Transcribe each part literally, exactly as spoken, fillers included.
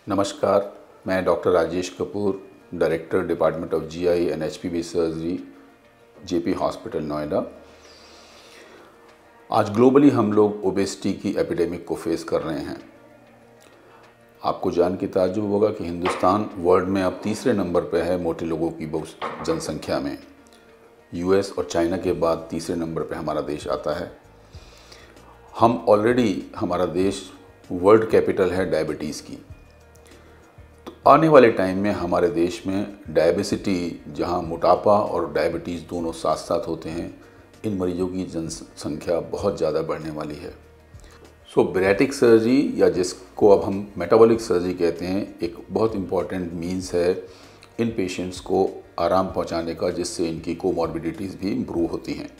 नमस्कार, मैं doctor Rajesh Kapoor, director department of GI and HPV surgery, JP hospital Noida. आज globally हम लोग ओबेसिटी की एपिडेमिक को फेस कर रहे हैं। आपको जान के ताज्जुब होगा कि हिंदुस्तान वर्ल्ड में अब तीसरे नंबर पर है मोटे लोगों की जनसंख्या में। यूएस और चाइना के बाद तीसरे नंबर पर हमारा देश आता है। हम ऑलरेडी हमारा देश वर्ल्ड कैपिटल है डायबिटीज़ की। आने वाले टाइम में हमारे देश में डायबिसिटी, जहां मोटापा और डायबिटीज़ दोनों साथ साथ होते हैं, इन मरीजों की जनसंख्या बहुत ज़्यादा बढ़ने वाली है। सो बैरिएट्रिक सर्जरी, या जिसको अब हम मेटाबॉलिक सर्जरी कहते हैं, एक बहुत इम्पॉर्टेंट मीन्स है इन पेशेंट्स को आराम पहुंचाने का, जिससे इनकी कोमॉर्बिडिटीज़ भी इम्प्रूव होती हैं।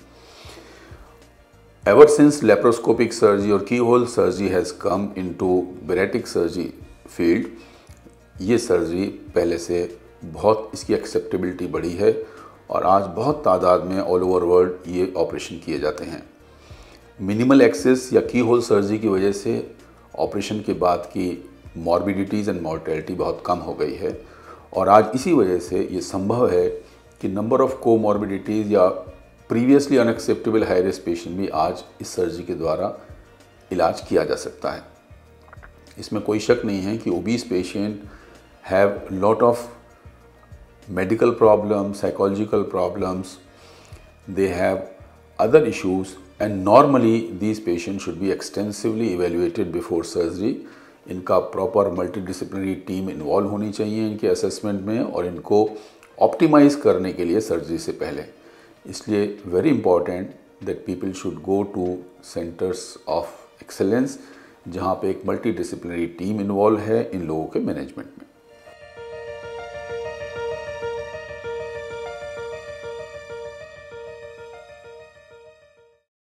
एवर सिंस लेप्रोस्कोपिक सर्जरी और keyhole surgery has come into bariatric surgery field, ये सर्जरी पहले से बहुत इसकी एक्सेप्टेबिलिटी बढ़ी है और आज बहुत तादाद में ऑल ओवर वर्ल्ड ये ऑपरेशन किए जाते हैं। मिनिमल एक्सेस या की होल सर्जरी की वजह से ऑपरेशन के बाद की मॉर्बिडिटीज़ एंड मॉर्टेलिटी बहुत कम हो गई है और आज इसी वजह से ये संभव है कि नंबर ऑफ़ कोमॉर्बिडिटीज़ या previously unacceptable high risk patient भी आज इस सर्जरी के द्वारा इलाज किया जा सकता है। इसमें कोई शक नहीं है कि obese patient have lot of medical problems, psychological problems, they have other issues, and normally these patients should be extensively evaluated before surgery. इनका proper multidisciplinary team involve होनी चाहिए इनके assessment में और इनको optimize करने के लिए surgery से पहले। इसलिए very important that people should go to centers of excellence, जहाँ पे एक multidisciplinary team involve है इन लोगों के management में।